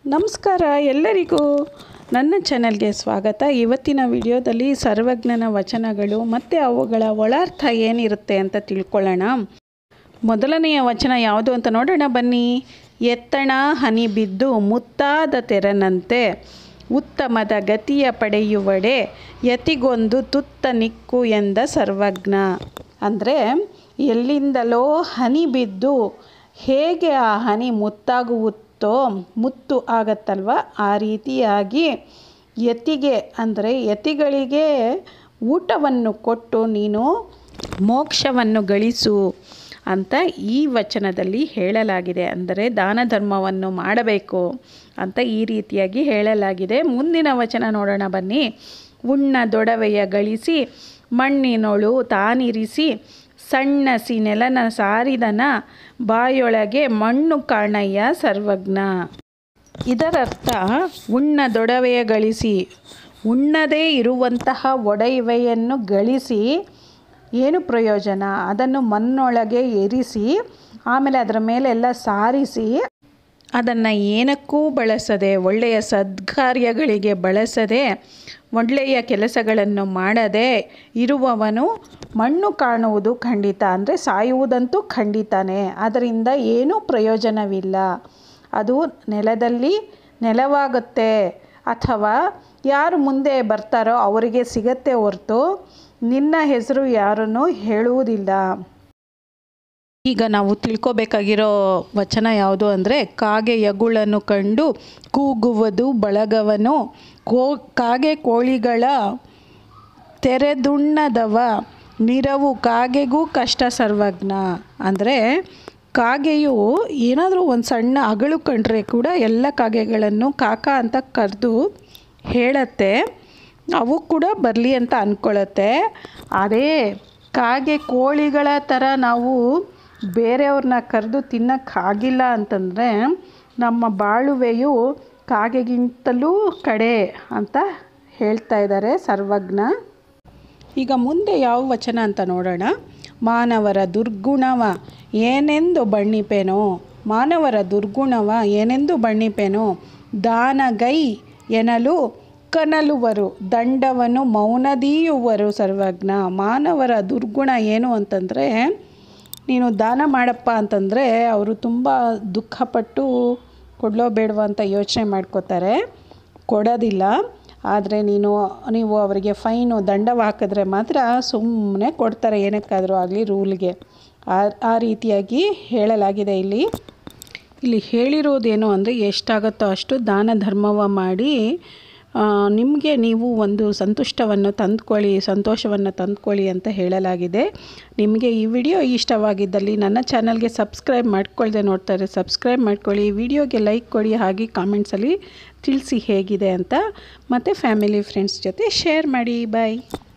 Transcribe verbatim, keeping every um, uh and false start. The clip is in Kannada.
ನಮಸ್ಕಾರ ಎಲ್ಲರಿಗೂ ನನ್ನ ಚಾನೆಲ್ಗೆ ಸ್ವಾಗತ। ಇವತ್ತಿನ ವಿಡಿಯೋದಲ್ಲಿ ಸರ್ವಜ್ಞನ ವಚನಗಳು ಮತ್ತು ಅವುಗಳ ಒಳಾರ್ಥ ಏನಿರುತ್ತೆ ಅಂತ ತಿಳ್ಕೊಳ್ಳೋಣ। ಮೊದಲನೆಯ ವಚನ ಯಾವುದು ಅಂತ ನೋಡೋಣ ಬನ್ನಿ। ಎತ್ತಣ ಹನಿ ಬಿದ್ದು ಮುತ್ತಾದ ತೆರನಂತೆ ಉತ್ತಮದ ಗತಿಯ ಪಡೆಯುವಡೆ ಯತಿಗೊಂದು ತುತ್ತ ನಿಕ್ಕು ಎಂದ ಸರ್ವಜ್ಞ। ಅಂದರೆ ಎಲ್ಲಿಂದಲೋ ಹನಿ ಬಿದ್ದು ಹೇಗೆ ಆ ಹನಿ ಮುತ್ತಾಗುವುದು ಮುತ್ತು ಆಗತ್ತಲ್ವ, ಆ ರೀತಿಯಾಗಿ ಯತಿಗೆ ಅಂದರೆ ಯತಿಗಳಿಗೆ ಊಟವನ್ನು ಕೊಟ್ಟು ನೀನು ಮೋಕ್ಷವನ್ನು ಗಳಿಸು ಅಂತ ಈ ವಚನದಲ್ಲಿ ಹೇಳಲಾಗಿದೆ। ಅಂದರೆ ದಾನ ಧರ್ಮವನ್ನು ಮಾಡಬೇಕು ಅಂತ ಈ ರೀತಿಯಾಗಿ ಹೇಳಲಾಗಿದೆ। ಮುಂದಿನ ವಚನ ನೋಡೋಣ ಬನ್ನಿ। ಉಣ್ಣ ದೊಡವೆಯ ಗಳಿಸಿ ಮಣ್ಣಿನೊಳು ತಾನಿರಿಸಿ ಸಣ್ಣಸಿ ನೆಲನ ಸಾರಿದನ ಬಾಯೊಳಗೆ ಮಣ್ಣು ಕಾಣಯ್ಯ ಸರ್ವಜ್ಞ। ಇದರರ್ಥ ಉಣ್ಣ ದೊಡವೆಯ ಗಳಿಸಿ, ಉಣ್ಣದೇ ಇರುವಂತಹ ಒಡವೆಯನ್ನು ಗಳಿಸಿ ಏನು ಪ್ರಯೋಜನ, ಅದನ್ನು ಮಣ್ಣೊಳಗೆ ಇರಿಸಿ ಆಮೇಲೆ ಅದರ ಮೇಲೆಲ್ಲ ಸಾರಿಸಿ ಅದನ್ನು ಏನಕ್ಕೂ ಬಳಸದೆ, ಒಳ್ಳೆಯ ಸದ್ಕಾರ್ಯಗಳಿಗೆ ಬಳಸದೆ, ಒಳ್ಳೆಯ ಕೆಲಸಗಳನ್ನು ಮಾಡದೆ ಇರುವವನು ಮಣ್ಣು ಕಾಣುವುದು ಖಂಡಿತ, ಅಂದರೆ ಸಾಯುವುದಂತೂ ಖಂಡಿತಾನೇ, ಅದರಿಂದ ಏನೂ ಪ್ರಯೋಜನವಿಲ್ಲ, ಅದು ನೆಲದಲ್ಲಿ ನೆಲವಾಗುತ್ತೆ ಅಥವಾ ಯಾರು ಮುಂದೆ ಬರ್ತಾರೋ ಅವರಿಗೆ ಸಿಗತ್ತೆ ಹೊರತು ನಿನ್ನ ಹೆಸರು ಯಾರನ್ನೂ ಹೇಳುವುದಿಲ್ಲ। ಈಗ ನಾವು ತಿಳ್ಕೊಬೇಕಾಗಿರೋ ವಚನ ಯಾವುದು ಅಂದರೆ, ಕಾಗೆ ಯಗುಳನ್ನು ಕಂಡು ಕೂಗುವುದು ಬಳಗವನು ಕೋ ಕಾಗೆ ಕೋಳಿಗಳ ತೆರೆದುಣ್ಣದವ ನಿರವು ಕಾಗೆಗೂ ಕಷ್ಟ ಸರ್ವಜ್ಞ। ಅಂದರೆ ಕಾಗೆಯು ಏನಾದರೂ ಒಂದು ಸಣ್ಣ ಅಗಳು ಕಂಡ್ರೆ ಕೂಡ ಎಲ್ಲ ಕಾಗೆಗಳನ್ನು ಕಾಕ ಅಂತ ಕರೆದು ಹೇಳತ್ತೆ, ಅವು ಕೂಡ ಬರಲಿ ಅಂತ ಅಂದ್ಕೊಳ್ಳುತ್ತೆ। ಅದೇ ಕಾಗೆ ಕೋಳಿಗಳ ಥರ ನಾವು ಬೇರೆಯವ್ರನ್ನ ಕರೆದು ತಿನ್ನೋಕ್ಕಾಗಿಲ್ಲ ಅಂತಂದರೆ ನಮ್ಮ ಬಾಳುವೆಯು ಕಾಗೆಗಿಂತಲೂ ಕಡೆ ಅಂತ ಹೇಳ್ತಾ ಇದ್ದಾರೆ ಸರ್ವಜ್ಞ। ಈಗ ಮುಂದೆ ಯಾವ ವಚನ ಅಂತ ನೋಡೋಣ। ಮಾನವರ ದುರ್ಗುಣವ ಏನೆಂದು ಬಣ್ಣಿಪೆನೋ, ಮಾನವರ ದುರ್ಗುಣವ ಏನೆಂದು ಬಣ್ಣಿಪೆನೋ ದಾನಗೈ ಎನಲು ಕನಲುವರು ದಂಡವನ್ನು ಮೌನದೀಯುವರು ಸರ್ವಜ್ಞ। ಮಾನವರ ದುರ್ಗುಣ ಏನು ಅಂತಂದರೆ, ನೀನು ದಾನ ಮಾಡಪ್ಪ ಅಂತಂದರೆ ಅವರು ತುಂಬ ದುಃಖಪಟ್ಟು ಕೊಡಲೋ ಬೇಡವೋ ಅಂತ ಯೋಚನೆ ಮಾಡ್ಕೋತಾರೆ, ಕೊಡೋದಿಲ್ಲ। ಆದರೆ ನೀನು ನೀವು ಅವರಿಗೆ ಫೈನು ದಂಡವ ಹಾಕಿದ್ರೆ ಮಾತ್ರ ಸುಮ್ಮನೆ ಕೊಡ್ತಾರೆ, ಏನಕ್ಕಾದರೂ ಆಗಲಿ ರೂಲ್ಗೆ। ಆ ಆ ರೀತಿಯಾಗಿ ಹೇಳಲಾಗಿದೆ ಇಲ್ಲಿ ಇಲ್ಲಿ ಹೇಳಿರೋದೇನು ಅಂದರೆ, ಎಷ್ಟಾಗುತ್ತೋ ಅಷ್ಟು ದಾನ ಧರ್ಮವ ಮಾಡಿ ನಿಮಗೆ ನೀವು ಒಂದು ಸಂತುಷ್ಟವನ್ನು ತಂದುಕೊಳ್ಳಿ, ಸಂತೋಷವನ್ನು ತಂದುಕೊಳ್ಳಿ ಅಂತ ಹೇಳಲಾಗಿದೆ। ನಿಮಗೆ ಈ ವಿಡಿಯೋ ಇಷ್ಟವಾಗಿದ್ದಲ್ಲಿ ನನ್ನ ಚಾನಲ್ಗೆ ಸಬ್ಸ್ಕ್ರೈಬ್ ಮಾಡ್ಕೊಳ್ದೆ ನೋಡ್ತಾರೆ ಸಬ್ಸ್ಕ್ರೈಬ್ ಮಾಡ್ಕೊಳ್ಳಿ, ವಿಡಿಯೋಗೆ ಲೈಕ್ ಕೊಡಿ, ಹಾಗೆ ಕಾಮೆಂಟ್ಸಲ್ಲಿ ತಿಳಿಸಿ ಹೇಗಿದೆ ಅಂತ, ಮತ್ತು ಫ್ಯಾಮಿಲಿ ಫ್ರೆಂಡ್ಸ್ ಜೊತೆ ಶೇರ್ ಮಾಡಿ। ಬಾಯ್।